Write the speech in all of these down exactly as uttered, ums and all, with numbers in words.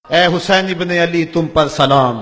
اے حسین ابن علی تم پر سلام،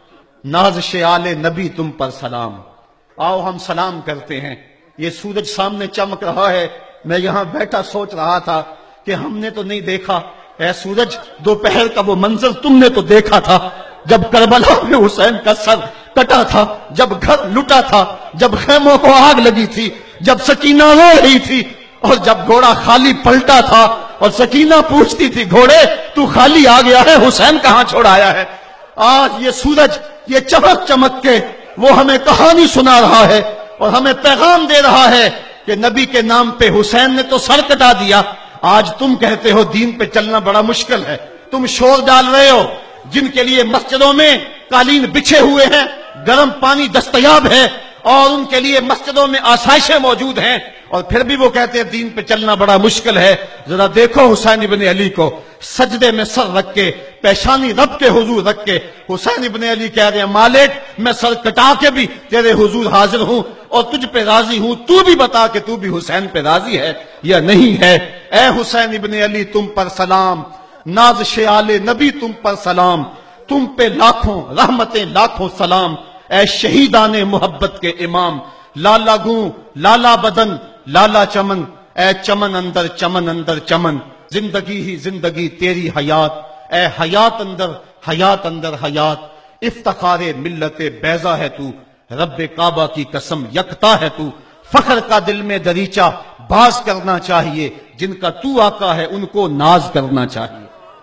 نازش آل نبی تم پر سلام۔ آؤ ہم سلام کرتے ہیں۔ یہ سورج سامنے چمک رہا ہے، میں یہاں بیٹھا سوچ رہا تھا کہ ہم نے تو نہیں دیکھا، اے سورج دوپہر کا وہ منظر تم نے تو دیکھا تھا جب کربلا میں حسین کا سر کٹا تھا، جب گھر لٹا تھا، جب خیموں کو آگ لگی تھی، جب سکینہ رو رہی تھی، اور جب گھوڑا خالی پلٹا تھا اور سکینہ پوچھتی تھی گھوڑے تو خالی آ گیا ہے، حسین کہاں چھوڑایا ہے۔ آج یہ سورج یہ چمک چمک کے وہ ہمیں کہانی سنا رہا ہے اور ہمیں پیغام دے رہا ہے کہ نبی کے نام پہ حسین نے تو سر کٹا دیا۔ آج تم کہتے ہو دین پہ چلنا بڑا مشکل ہے، تم شور ڈال رہے ہو، جن کے لیے مسجدوں میں قالین بچھے ہوئے ہیں، گرم پانی دستیاب ہے اور ان کے لیے مسجدوں میں آسائشیں موجود ہیں، اور پھر بھی وہ کہتے ہیں دین پہ چلنا بڑا مشکل ہے۔ ذرا دیکھو حسین ابن علی کو، سجدے میں سر رکھ کے، پیشانی رب کے حضور رکھ کے حسین ابن علی کہہ رہے ہیں مالک میں سر کٹا کے بھی تیرے حضور حاضر ہوں اور تجھ پہ راضی ہوں، تو بھی بتا کہ تو بھی حسین پہ راضی ہے یا نہیں ہے۔ اے حسین ابن علی تم پر سلام، نازش آل نبی تم پر سلام، تم پہ لاکھوں رحمتیں لاکھوں سلام۔ اے شہیدان محبت کے امام، لالا گوں لالا بدن لالا چمن، اے چمن اندر چمن اندر چمن، زندگی ہی زندگی تیری حیات، اے حیات اندر حیات اندر حیات، افتخار ملت بیضا ہے تو، رب کعبہ کی قسم یکتا ہے تو، فخر کا دل میں دریچہ باز کرنا چاہیے، جن کا تو آقا ہے ان کو ناز کرنا چاہیے۔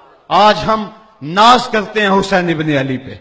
آج ہم ناز کرتے ہیں حسین ابن علی پہ،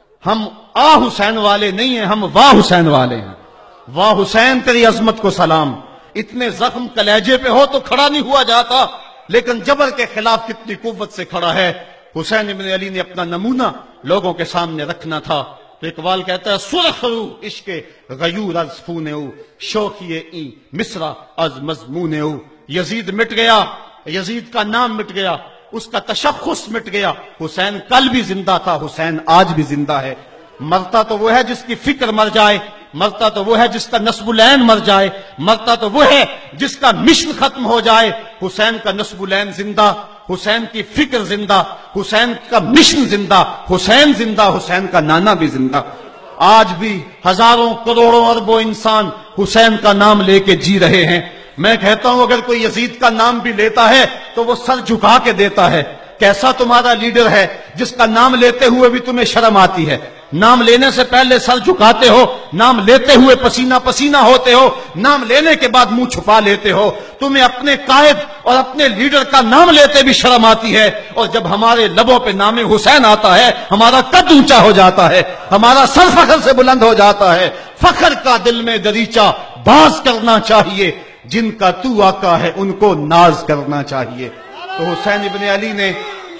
ہم آ حسین والے نہیں ہیں، ہم واہ حسین والے ہیں۔ واہ حسین تیری عظمت کو سلام، اتنے زخم کلیجے پہ ہو تو کھڑا نہیں ہوا جاتا، لیکن جبر کے خلاف کتنی قوت سے کھڑا ہے۔ حسین ابن علی نے اپنا نمونہ لوگوں کے سامنے رکھنا تھا۔ تو اقبال کہتا ہے سرخ رو عشق غیور از خون او، شوخی این مصرع از مضمون او۔ یزید مٹ گیا، یزید کا نام مٹ گیا، اس کا تشخص مٹ گیا، حسین کل بھی زندہ تھا، حسین آج بھی زندہ ہے۔ مرتا تو وہ ہے جس کی فکر مر جائے، مرتا تو وہ ہے جس کا نسب العین مر جائے، مرتا تو وہ ہے جس کا مشن ختم ہو جائے۔ حسین کا نسب العین زندہ، حسین کی فکر زندہ، حسین کا مشن زندہ، حسین زندہ، حسین کا نانا بھی زندہ۔ آج بھی ہزاروں کروڑوں اربوں انسان حسین کا نام لے کے جی رہے ہیں۔ میں کہتا ہوں اگر کوئی یزید کا نام بھی لیتا ہے تو وہ سر جھکا کے دیتا ہے۔ کیسا تمہارا لیڈر ہے جس کا نام لیتے ہوئے بھی تمہیں شرم آتی ہے؟ نام لینے سے پہلے سر جھکاتے ہو، نام لیتے ہوئے پسینہ پسینہ ہوتے ہو، نام لینے کے بعد منہ چھپا لیتے ہو۔ تمہیں اپنے قائد اور اپنے لیڈر کا نام لیتے بھی شرم آتی ہے، اور جب ہمارے لبوں پہ نام حسین آتا ہے ہمارا قد اونچا ہو جاتا ہے، ہمارا سر فخر سے بلند ہو جاتا ہے۔ فخر کا دل میں دریچہ باز کرنا چاہیے، جن کا تو آقا ہے ان کو ناز کرنا چاہیے۔ تو حسین ابن علی نے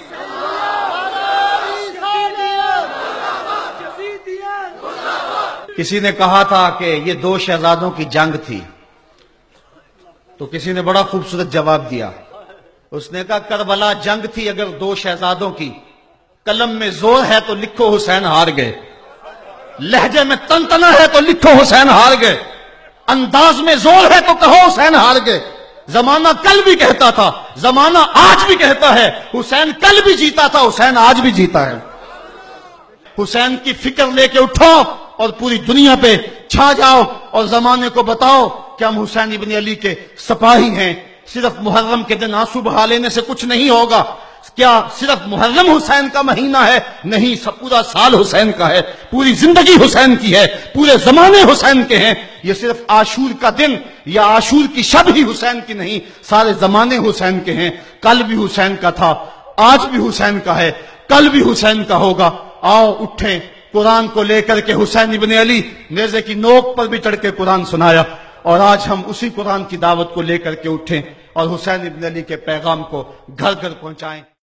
کسی نے کہا تھا کہ یہ دو شہزادوں کی جنگ تھی، تو کسی نے بڑا خوبصورت جواب دیا۔ اس نے کہا کربلا جنگ تھی اگر دو شہزادوں کی، قلم میں زور ہے تو لکھو حسین ہار گئے، لہجے میں تنتنا ہے تو لکھو حسین ہار گئے، انداز میں زور ہے تو کہو حسین ہار گئے۔ زمانہ کل بھی کہتا تھا، زمانہ آج بھی کہتا ہے، حسین کل بھی جیتا تھا، حسین آج بھی جیتا ہے۔ حسین کی فکر لے کے اٹھو اور پوری دنیا پہ چھا جاؤ اور زمانے کو بتاؤ کہ ہم حسین ابن علی کے سپاہی ہیں۔ صرف محرم کے دن آنسو بہا لینے سے کچھ نہیں ہوگا۔ کیا صرف محرم حسین کا مہینہ ہے؟ نہیں، سب پورا سال حسین کا ہے، پوری زندگی حسین کی ہے، پورے زمانے حسین کے ہیں۔ یہ صرف عاشور کا دن یا عاشور کی شب ہی حسین کی نہیں، سارے زمانے حسین کے ہیں۔ کل بھی حسین کا تھا، آج بھی حسین کا ہے، کل بھی حسین کا ہوگا۔ آؤ اٹھیں، قرآن کو لے کر کے حسین ابن علی نیزے کی نوک پر بھی چڑھ کے قرآن سنایا، اور آج ہم اسی قرآن کی دعوت کو لے کر کے اٹھیں اور حسین ابن علی کے پیغام کو گھر گھر پہنچائیں۔